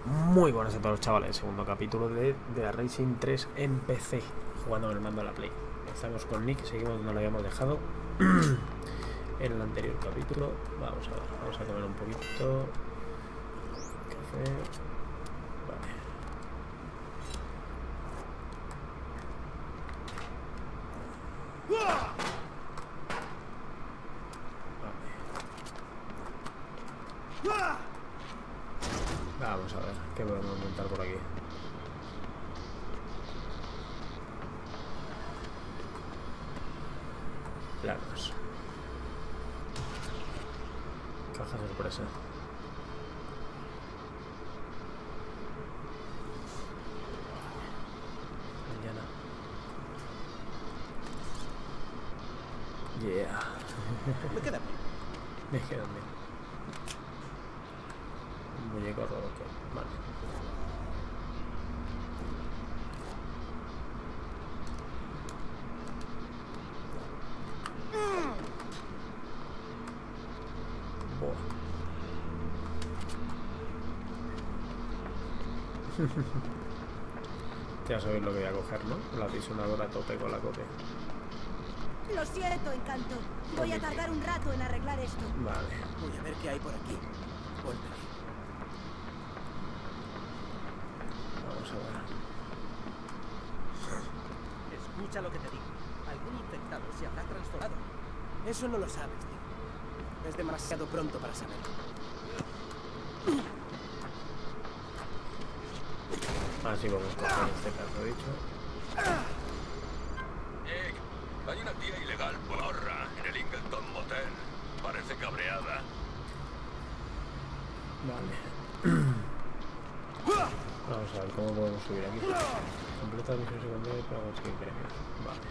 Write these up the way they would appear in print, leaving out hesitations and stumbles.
Muy buenas a todos, chavales. Segundo capítulo de The Racing 3 en PC, jugando con el mando a la Play. Estamos con Nick, seguimos donde lo habíamos dejado en el anterior capítulo. Vamos a ver, vamos a comer un poquito. Café. Vale. Vamos a ver qué podemos montar por aquí. Planos. Caja sorpresa. Mañana. Yeah. Me queda bien. Me quedan bien. Un muñeco roto. Vale. Buah. Ya sabéis lo que voy a coger, ¿no? La disonadora a tope con la copia. Lo siento, Encanto. Voy a tardar un rato en arreglar esto. Vale. Voy a ver qué hay por aquí. Volveré. Vamos a ver. Escucha lo que te digo. Algún infectado se habrá transformado. Eso no lo sabes, tío. Es demasiado pronto para saberlo. Así vamos a coger este caso dicho. Hay una tía ilegal porra en el Ingleton Motel. Parece cabreada. Vale. Vamos a ver cómo podemos subir aquí. Completa misión secundaria para conseguir premios. Vale.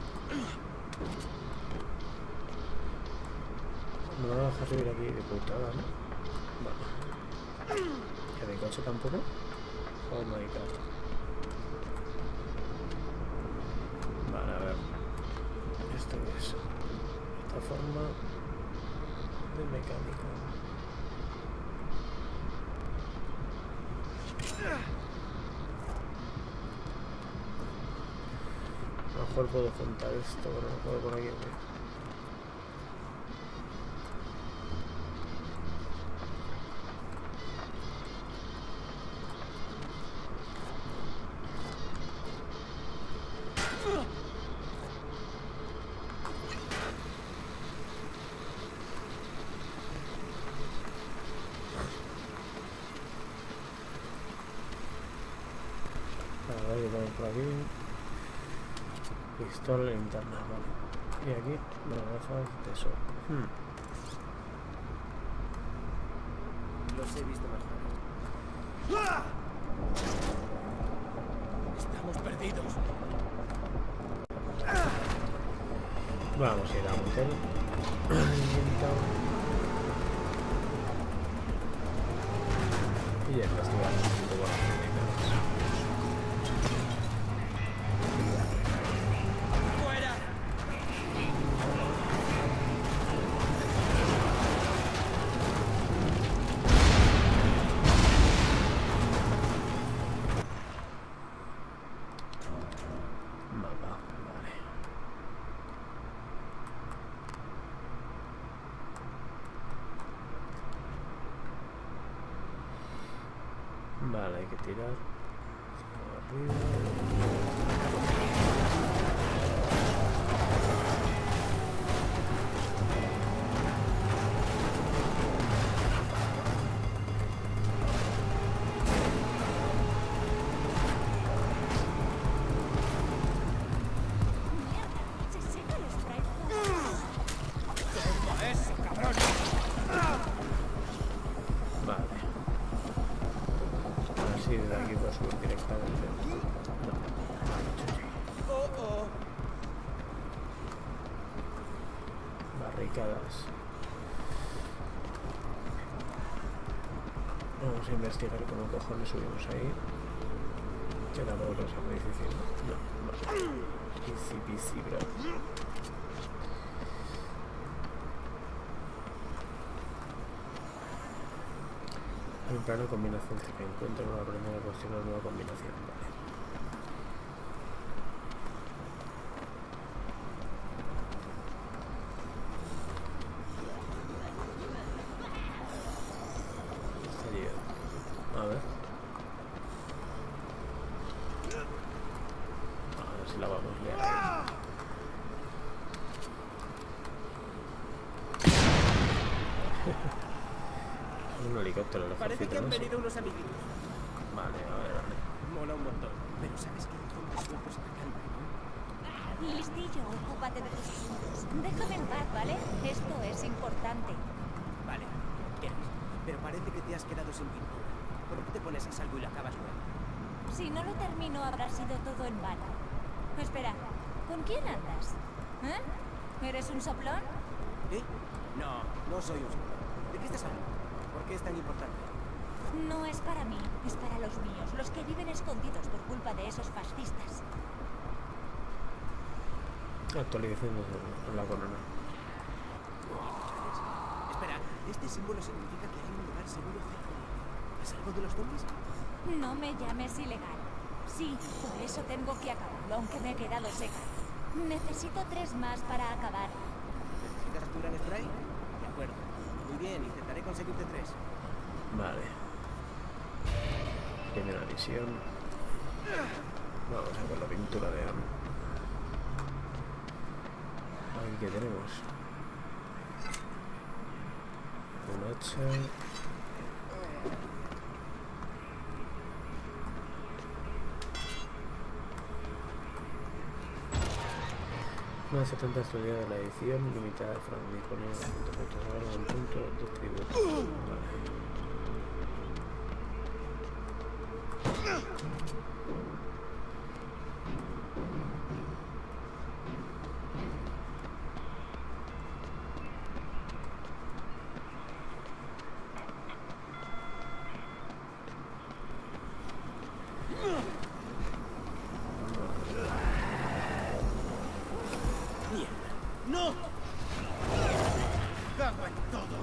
No me va a dejar subir aquí de putada, ¿no? Vale. ¿Y de coche tampoco? Oh my god. Vale, a ver. ¿Esto qué es? Esta forma de mecánica. A lo mejor puedo juntar esto, pero no puedo por aquí. A ver, vamos por aquí. Pistola linterna, vale. Y aquí, bueno, gafas de sol. Los he visto mejor. Estamos perdidos. Vamos a ir a motel. Y ya investigamos un poco la técnica. ¡Fuera! Mapa, vale. Vale, hay que tirar por arriba. Se seca el spray. ¡Toma eso, cabrón! Vale. Así de aquí puedo subir directamente. No. ¡Oh, oh! Barricadas. Vamos a investigar cómo cojones subimos ahí. Que tampoco lo sea muy difícil. No, vale. Easy peasy, bro. Hay un plano de combinación que encuentra una primera cuestión, una nueva combinación. Vale. Está llegando. A ver. A ver si la vamos a liar. Un helicóptero del Parece ejército, que han ¿no? venido unos amiguitos. Vale, a ver, vale. Mola un montón. Pero sabes que hay zombies sueltos atacando, ¿no? Listillo, ocúpate de tus asuntos. Déjame en paz, ¿vale? Esto es importante. Vale, quieres. Pero parece que te has quedado sin pintura. ¿Por qué te pones a salvo y la acabas luego? Si no lo termino, habrá sido todo en vano. Espera, ¿con quién andas? ¿Eh? ¿Eres un soplón? ¿Eh? No, no soy un soplón. ¿De qué estás hablando? ¿Por qué es tan importante? No es para mí, es para los míos, los que viven escondidos por culpa de esos fascistas. Actualización de la corona. Espera, este símbolo significa que hay un lugar seguro cerca. ¿Es algo de los zombies? No me llames ilegal. Sí, por eso tengo que acabarlo, aunque me he quedado seca. Necesito 3 más para acabar. ¿Necesitas tu gran spray? De acuerdo. Muy bien, intentaré conseguirte 3. Vale. Primera misión. Vamos a ver la pintura de Am. Aquí que tenemos un hacha. Una 70 estudiada de la edición limitada de Frank disponible en punto distribuido. Vale. ¡No! ¡Cago en todo!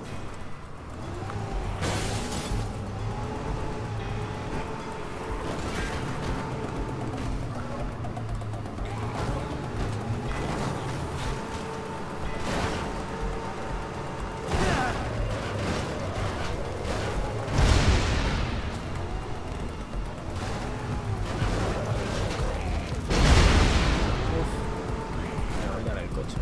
Me va a dar el coche.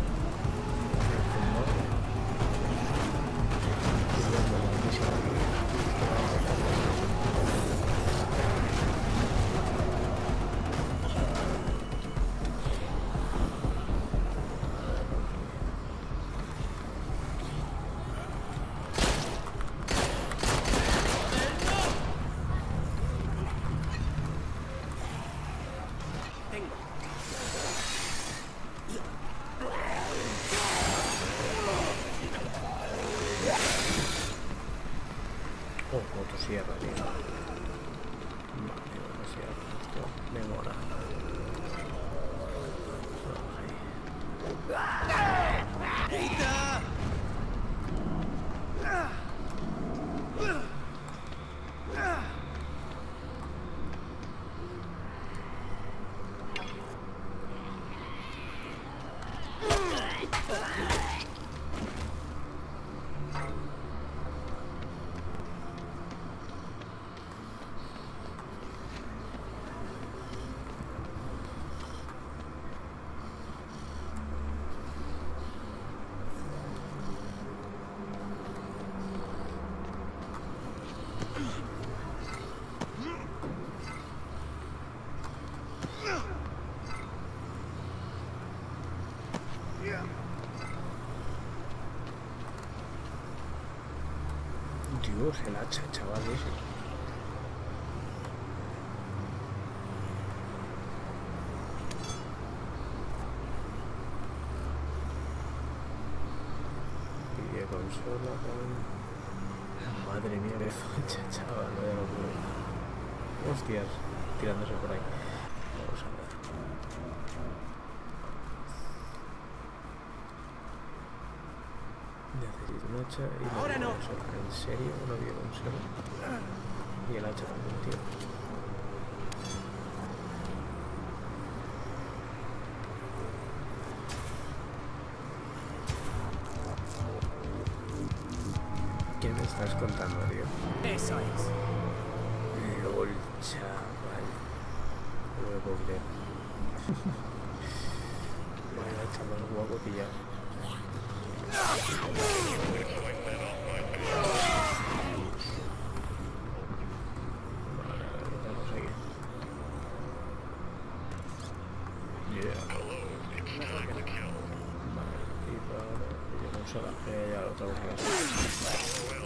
Tengo. Oh, motosierra, tío. Vale, motosierra. Esto me mola. Dios, el hacha, chavales. Videoconsola con... Madre mía, qué facha, chaval, vaya locura. Hostias, tirándose por ahí. Vamos a ver. Necesito un hacha y no Ahora no. ¿En serio? Una vida un solo. Y el hacha también, tío. ¿Qué me estás contando, tío? Eso es. LOL, chaval. No me puedo creer. Vaya hacha más guapo pillado. Vale, a ver qué tenemos aquí. Vale, y para... Yo no uso ya lo tengo que hacer.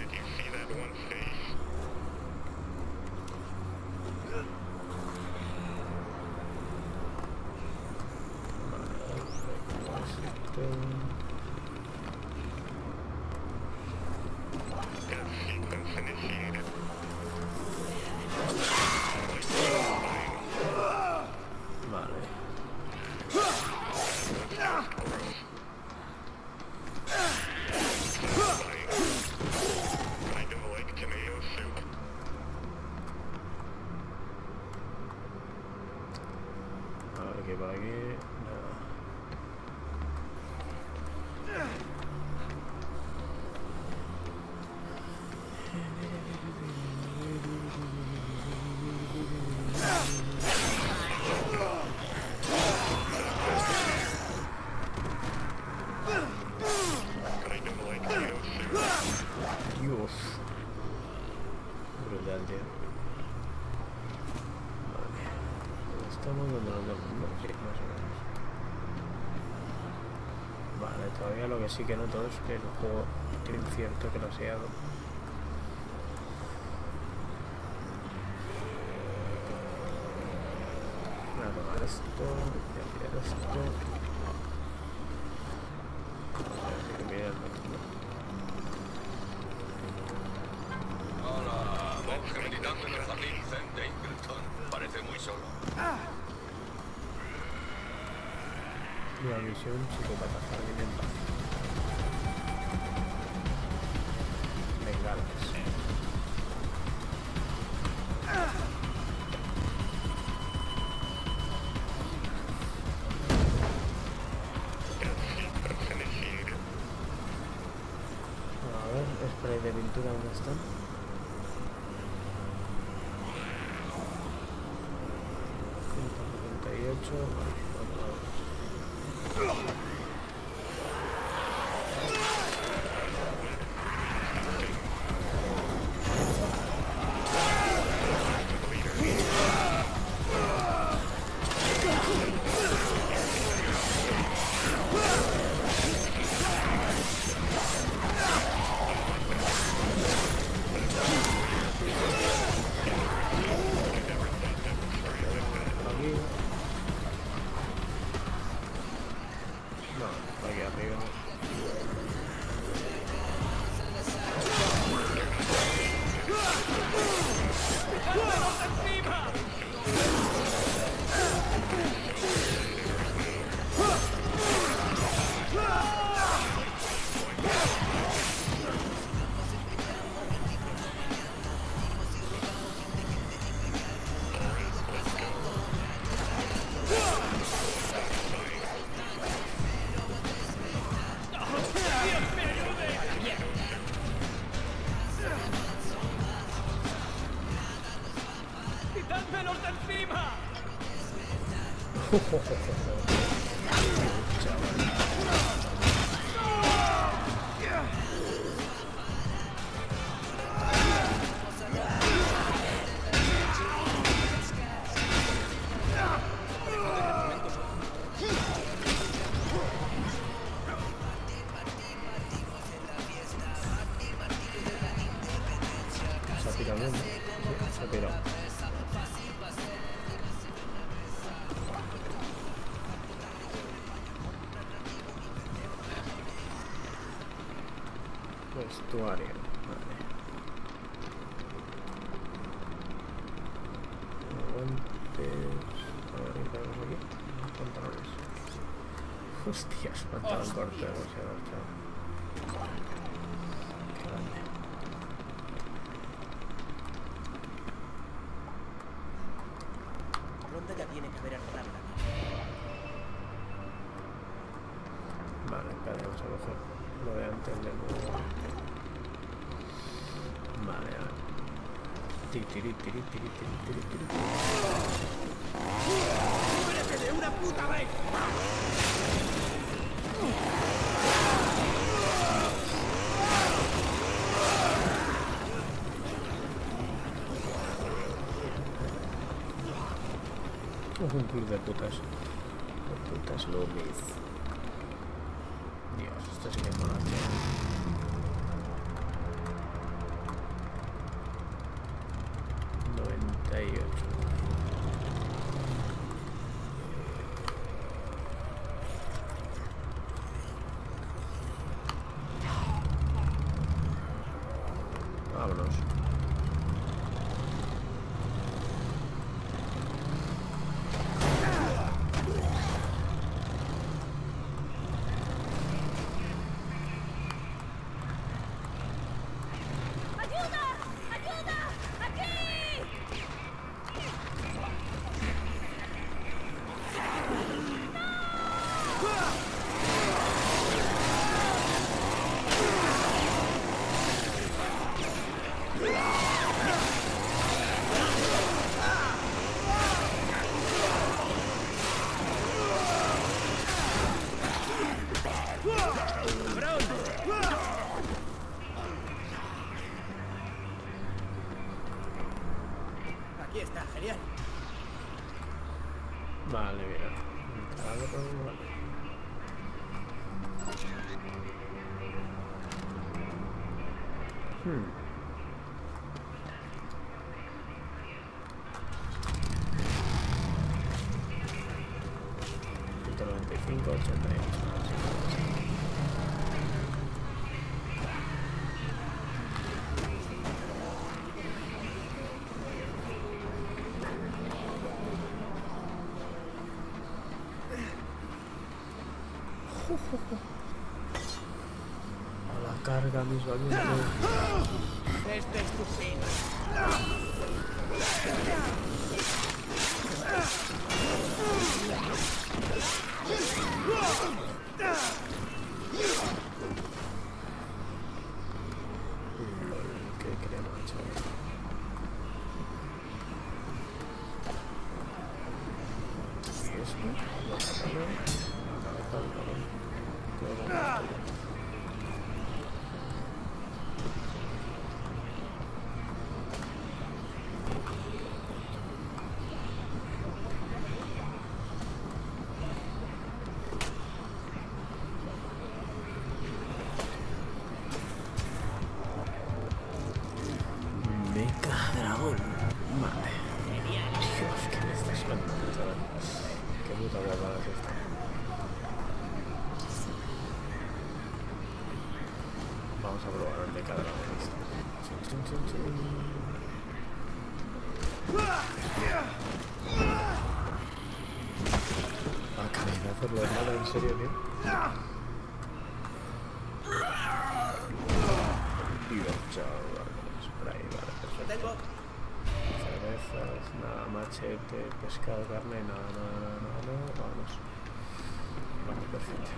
Por aquí, nada. Dios. Brutal, tío. Vale. Estamos donde nos vemos, ¿no? Sí, más o menos. Vale, todavía lo que sí que noto es que el juego tiene cierto craseado. Voy a tomar esto, voy a tirar esto. Así que mirad, Hola, monje meditando en el jardín zen de Ingleton. Parece muy solo. la misión psicópata, jardín en paz. Bengalas. A ver, spray de pintura, ¿dónde están? Vestuario, vale. Guantes. A ver, ¿qué tenemos aquí? Pantalones. Hostias, pantalón corto, demasiado, chaval. tiene que haber arreglado la vida. Vale, espera, vamos a coger lo de antes de nuevo. Vale, a ver. Tiri, tiri, tiri, tiri, tiri, tiri, tiri. ¡Muérete de una puta vez! Un club de putas. De putas Loomis. Dios, esto sí que mola. 98. Vámonos. Aquí está, genial. Vale, mira. Vale. Hmm. 195, 88. A la carga, mis valientes. Este es tu fin. Qué crema, chaval. ¿Y esto? ¿Lo atacaron? La cabeza del cabrón. Qué bueno. Mecha dragón. Vale. Dios, ¿qué me estás mandando, chaval? Qué puta guapada es esta. Vamos a probar el mecha dragón. Chun, chun, chun, chun. Ah, cabezazos lo malo, en serio, tío. Dios, chaval. Por ahí, vale, perfecto. Tengo. Cervezas, nada, machete, pescado, carne, nada, vamos. Vale, perfecto.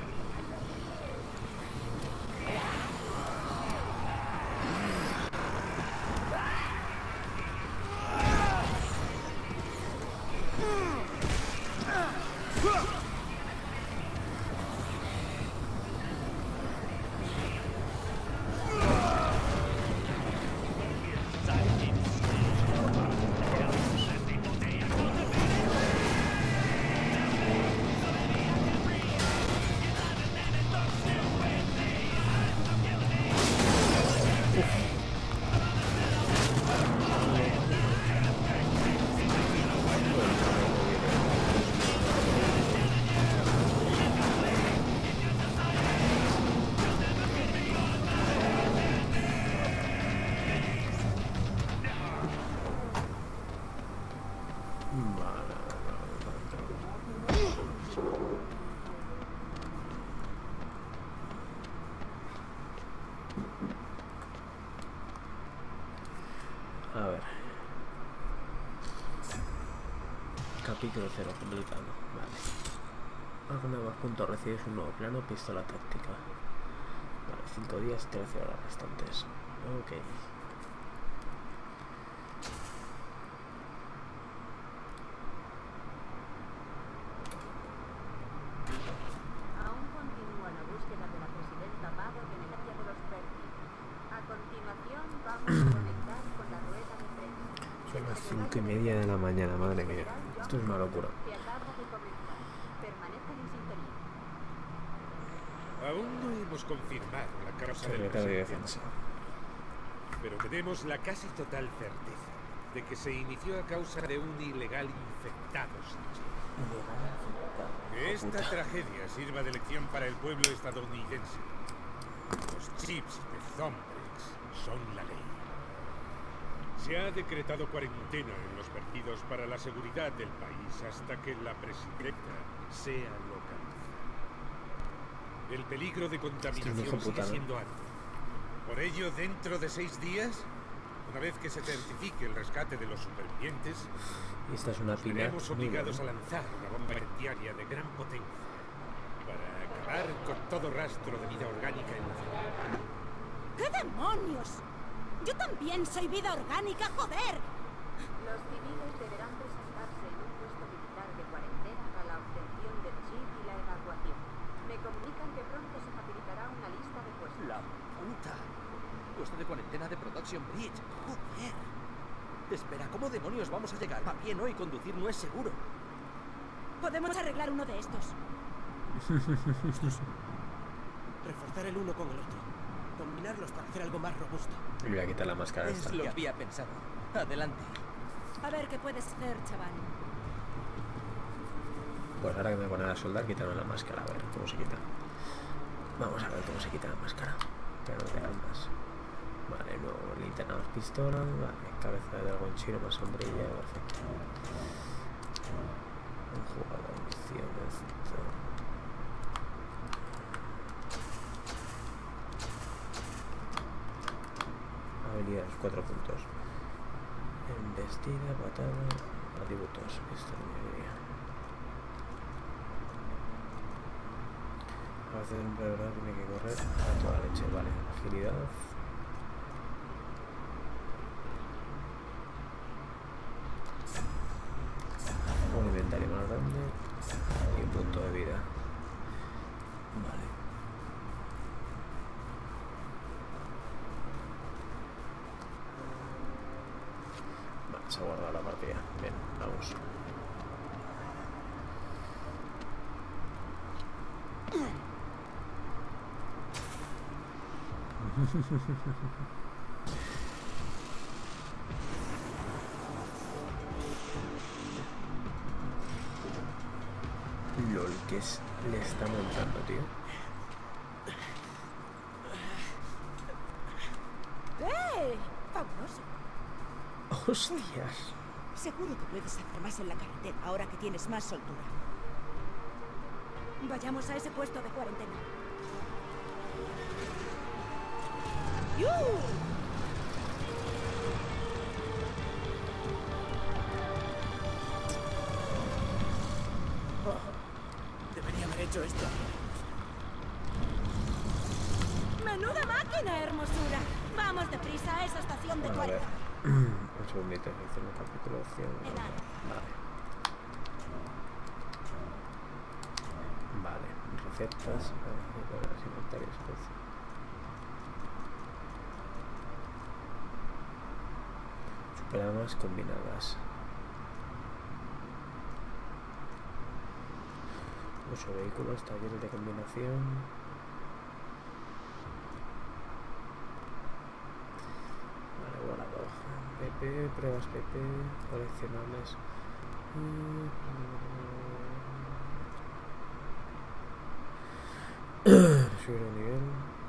Capítulo 0 completado. Vale. Algo nuevos puntos. Recibes un nuevo plano, pistola táctica. Vale, 5 días, 13 horas restantes. Ok. Aún continúa la búsqueda de la presidenta Bauer en el área de los Perkin. A continuación vamos a conectar con la rueda de prensa. Son las 5:30 de la mañana, madre mía. Esto es una locura. Que acaba de comenzar. Permanezcan en sintonía. Aún no hemos confirmado la causa del Secretario de presente, Defensa. pero tenemos la casi total certeza de que se inició a causa de un ilegal infectado sin chip. Que esta tragedia sirva de lección para el pueblo estadounidense. Los chips de Zombrex son la ley. Se ha decretado cuarentena en los vertidos para la seguridad del país hasta que la presidenta sea localizada. El peligro de contaminación hijo puta, sigue ¿no? siendo alto. Por ello, dentro de 6 días, una vez que se certifique el rescate de los supervivientes, Y esta es una nos pila. veremos obligados a lanzar una bomba incendiaria de gran potencia para acabar con todo rastro de vida orgánica en la ciudad. ¿Qué demonios? Yo también soy vida orgánica, joder. Los civiles deberán presentarse en un puesto militar de cuarentena para la obtención del chip y la evacuación. Me comunican que pronto se facilitará una lista de puestos. La puta. Puesto de cuarentena de Production Bridge. Joder. Espera, ¿cómo demonios vamos a llegar? A pie no, y conducir no es seguro. Podemos arreglar uno de estos. Reforzar el uno con el otro. Combinarlos para hacer algo más robusto. Me voy a quitar la máscara Es esta. lo que había pensado. Adelante. A ver qué puedes hacer, chaval. Pues ahora que me ponen a soldar, quitaron la máscara. A ver cómo se quita. Vamos a ver cómo se quita la máscara. Pero de armas. Vale, nuevo linterna más pistola. Vale, cabeza de dragón chino más sombrilla. Perfecto. Un jugador, misiones. Habilidades, 4 puntos. Embestida, patada, atributos. Esto no me diría. A veces en verdad tiene que correr a toda leche. Vale, agilidad. Un inventario más grande y un punto de vida. Vale. Vale, se ha guardado la partida. Bien, vamos. LOL, ¿qué le está montando, tío? ¡Eh! ¡Fabuloso! ¡Hostias! Seguro que puedes hacer más en la carretera ahora que tienes más soltura. Vayamos a ese puesto de cuarentena. ¡Yu! Debería haber hecho esto. ¡Menuda máquina, hermosura! Vamos deprisa a esa estación de A ver. cuarentena. Un segundito, hacemos capítulo 100. Vale. Vale, recetas, inventarios, superarmas combinadas. Uso vehículos, talleres de combinación. Vale, volador. PP, pruebas PP, coleccionables. Subir el nivel.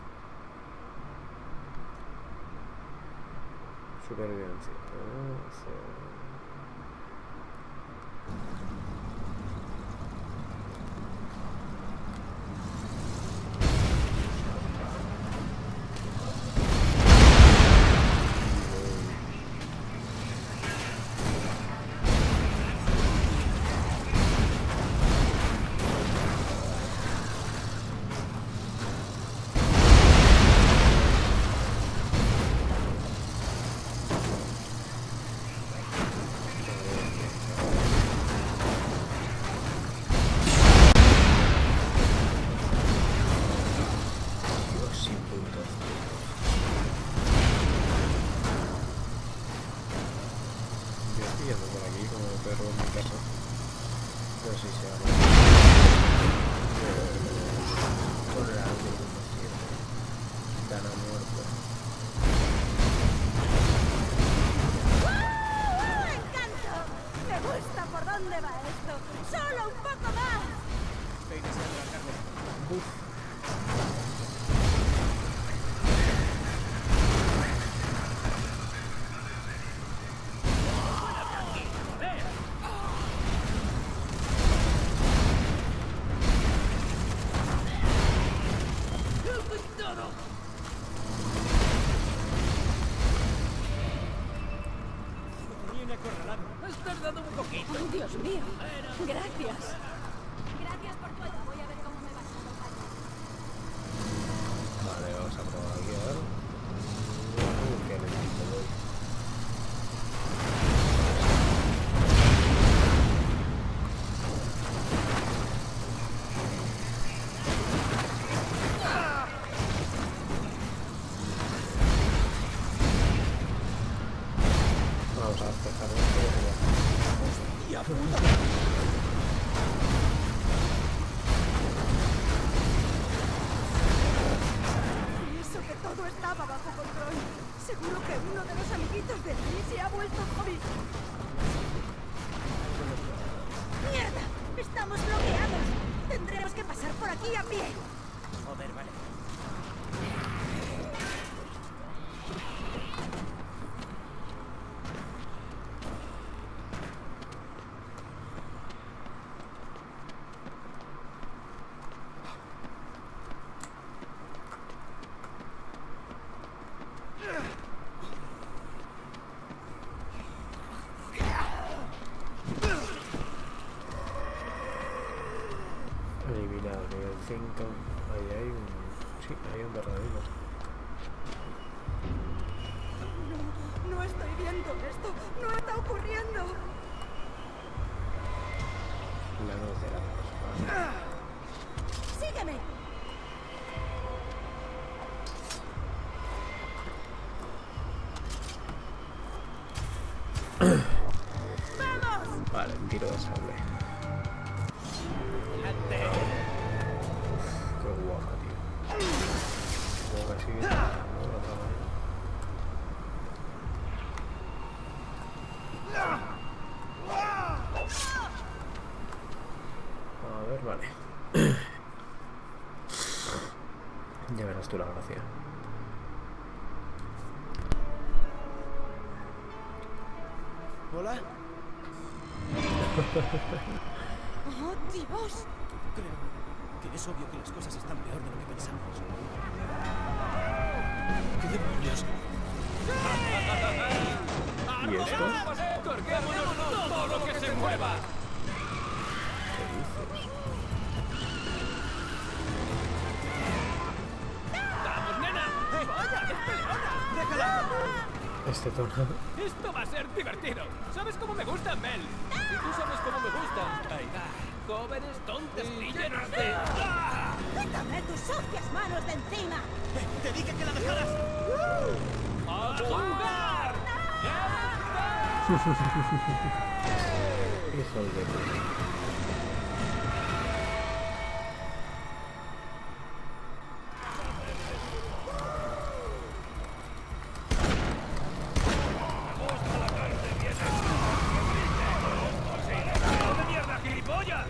Supervivencia. pillando por aquí como perro en mi casa. No sé si se llama. Con la Dan a muerto. ¡Me encanta! Me gusta por dónde va esto. ¡Solo un poco más! Uf. ¡Oh, Dios mío! Gracias. Gracias por todo. Voy a ver cómo me vas a tocar. Vale, vamos a probar aquí a ver. ¿Qué necesito hoy? Vamos a despejar esto. ¡Hostia puta! Y eso que todo estaba bajo control. Seguro que uno de los amiguitos de Lee se ha vuelto zombie. ¡Mierda! ¡Estamos bloqueados! Tendremos que pasar por aquí a pie. Joder, vale. Eliminar nivel 5. Ahí hay un... Sí, hay un verdadero. No estoy viendo esto. No está ocurriendo. La luz de la luz. Vale. ¡Sígueme! ¡Vamos! Vale, un tiro de sable. Qué guapa, tío. Como que sigue. De otra manera. A ver, vale. Ya verás tú la gracia. ¿Hola? ¡Oh, Dios! Creo que es obvio que las cosas están peor de lo que pensamos. ¿Qué demonios? ¿Y esto? ¡Carguémonos todo lo que se mueva! ¿Qué dices? ¡Vamos, nena! ¡Vaya, es peleona! ¡Déjala! Este tono. Esto va a ser divertido. ¿Sabes cómo me gustan, Mel? Y tú sabes cómo me gustan. Ay, jóvenes, tontas y llenas de... ¡Ah! ¡Quítame tus sucias manos de encima! ¡Te dije que la dejaras! ¡A jugar! Hijo de puta. ¡De mierda, gilipollas!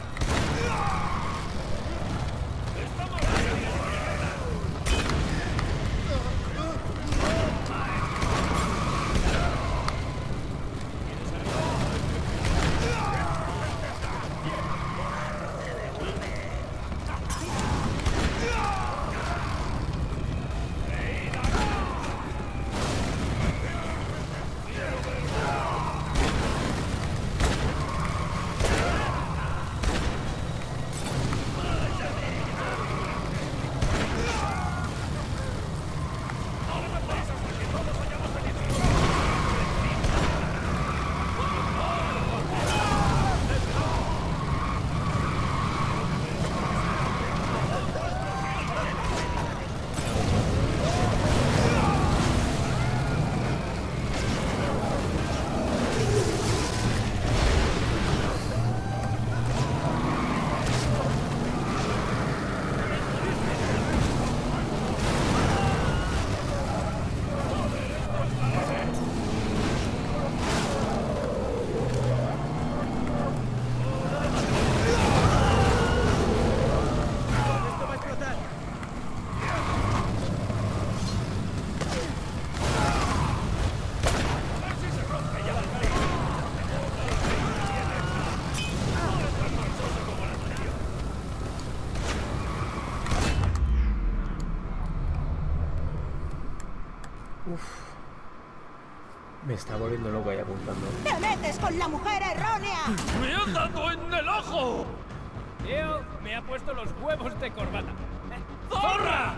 Me está volviendo loco ahí apuntando. ¡Te metes con la mujer errónea! ¡Me han dado en el ojo! Tío, me ha puesto los huevos de corbata. ¡Zorra!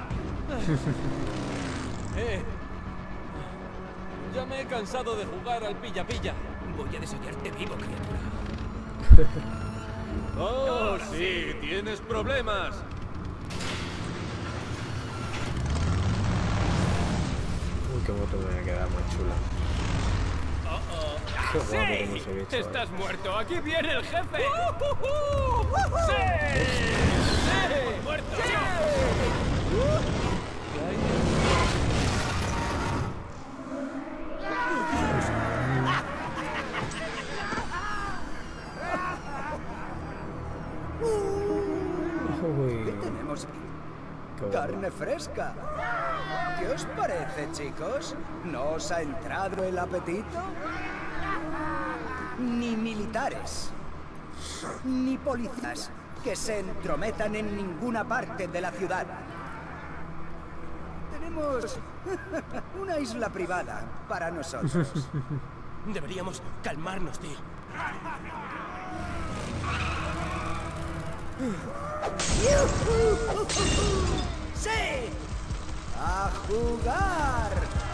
Ya me he cansado de jugar al pilla-pilla. Voy a desollarte vivo, criatura. ¡Oh, sí! ¡Tienes problemas! Uy, qué moto me va a quedar más chula. Qué guapo como se ve, chaval. ¡Estás muerto! ¡Aquí viene el jefe! ¡Sí! ¡Sí! ¡Muerto! ¡Sí! Uy, ¿Qué tenemos aquí? qué guapo. Carne fresca. ¿Qué os parece, chicos? ¿No os ha entrado el apetito? Ni militares, ni policías que se entrometan en ninguna parte de la ciudad. Tenemos una isla privada para nosotros. Deberíamos calmarnos, tío. ¡Sí! ¡A jugar!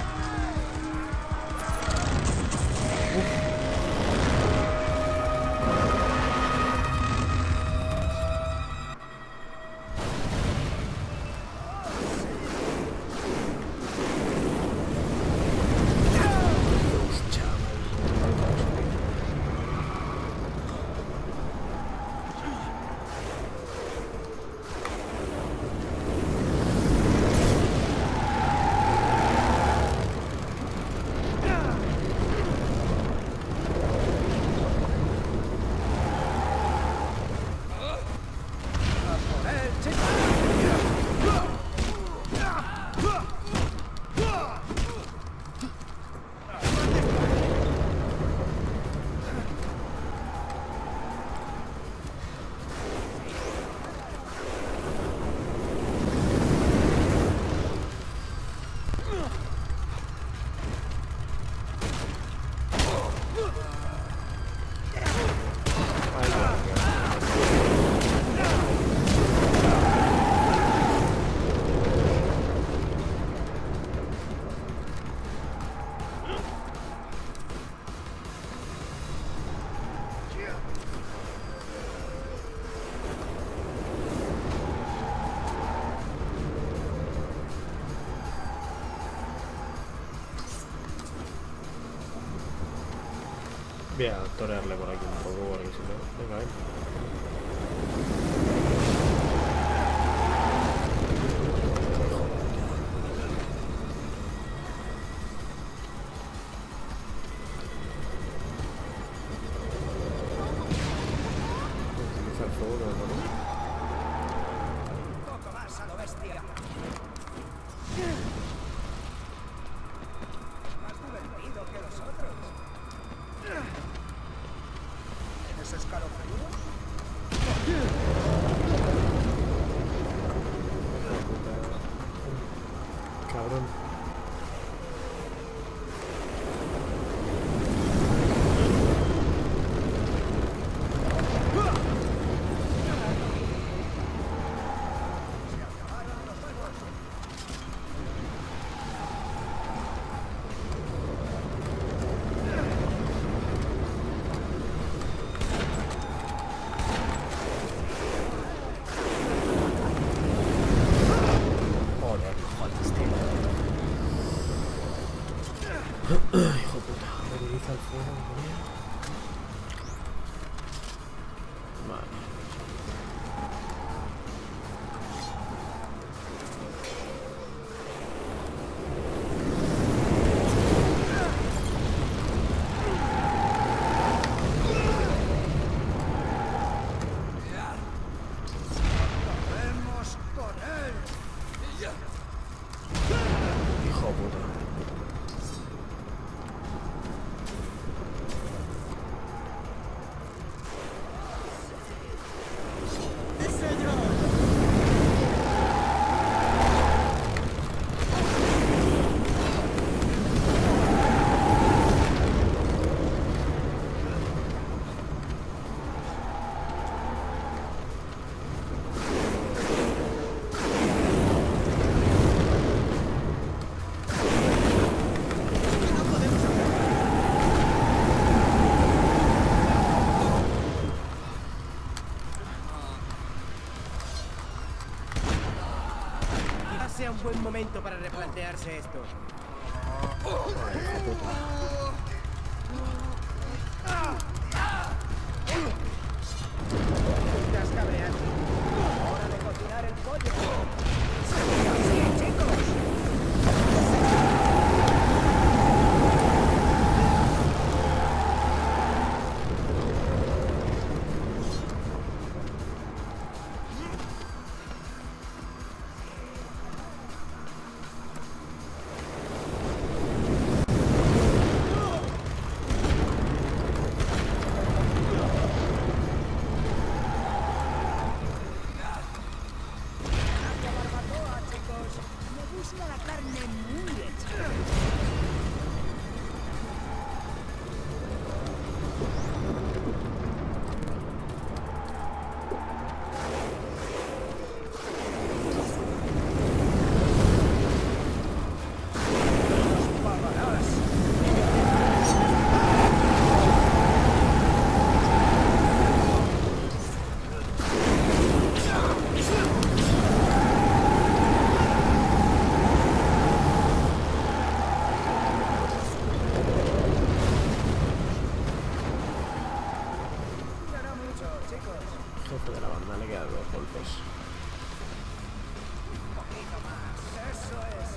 Voy a torearle por aquí un poco, porque si no... Venga, ven. Utiliza el fuego, ¿no? Un poco más a lo bestia. Más divertido que los otros. ¿Tienes escalofríos? Cabrón. Joder, joder, este. Hijo puta, utiliza el fuego, ¿no? Vale. ¡Vemos con él! Hijo puta. un buen momento para replantearse esto. Estás cabreando. Hora de cocinar el pollo. ¡Sí, chicos! Jefe de la banda le quedan 2 golpes. Un poquito más. Eso es.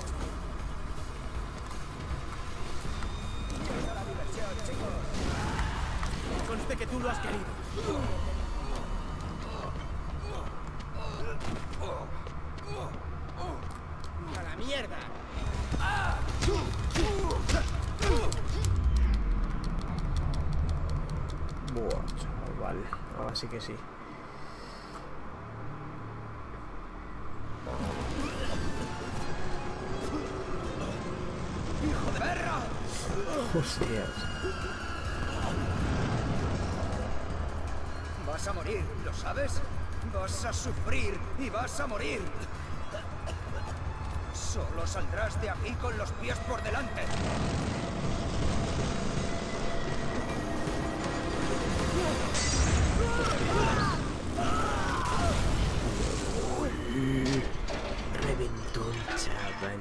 Empieza la diversión, chicos. Conste que tú lo has querido. ¡A la mierda! Buah, chaval. Ahora sí que sí. ¡Hijo de perra! Hostias. Vas a morir, ¿lo sabes? Vas a sufrir y vas a morir. Solo saldrás de aquí con los pies por delante. Reventó el chaval.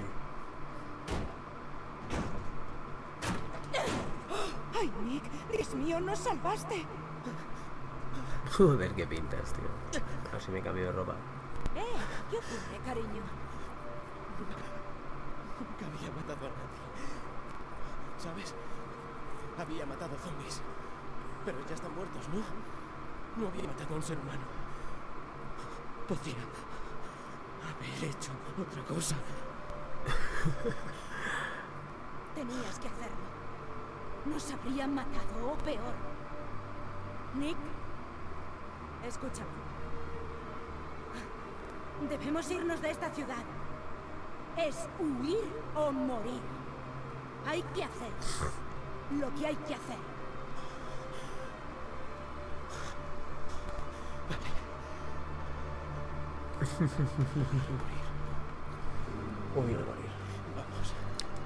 ¡Ay, Nick! ¡Dios mío, nos salvaste! Joder, qué pintas, tío. Casi me cambio de ropa. ¿Qué ocurre, cariño? Nunca había matado a nadie. ¿Sabes? Había matado zombies. Pero ya están muertos, ¿no? No había matado a un ser humano. Podría haber hecho otra cosa. Tenías que hacerlo. Nos habrían matado o peor. Nick, escúchame. Debemos irnos de esta ciudad. Es huir o morir. Hay que hacer lo que hay que hacer. Huir o morir. Vamos.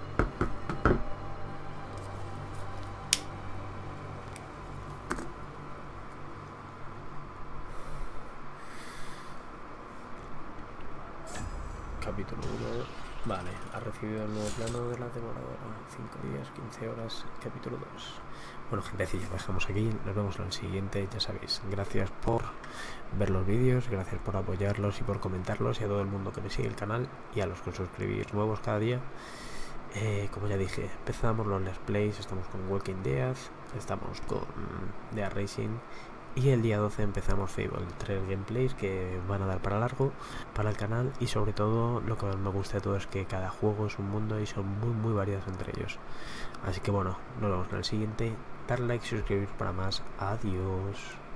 Capítulo 1. Vale, ha recibido el nuevo plano de la temporada. 5 días, 15 horas, capítulo 2. Bueno, gentecilla, dejamos aquí. Nos vemos en el siguiente. Ya sabéis, gracias por ver los vídeos, gracias por apoyarlos y por comentarlos, y a todo el mundo que me sigue el canal y a los que os suscribís nuevos cada día. Como ya dije, empezamos los Let's Plays, estamos con Walking Dead, estamos con Dead Racing, y el día 12 empezamos Fable, 3 gameplays que van a dar para largo para el canal, y sobre todo lo que más me gusta de todo es que cada juego es un mundo y son muy variados entre ellos. Así que bueno, nos vemos en el siguiente. Dar like, suscribir para más. Adiós.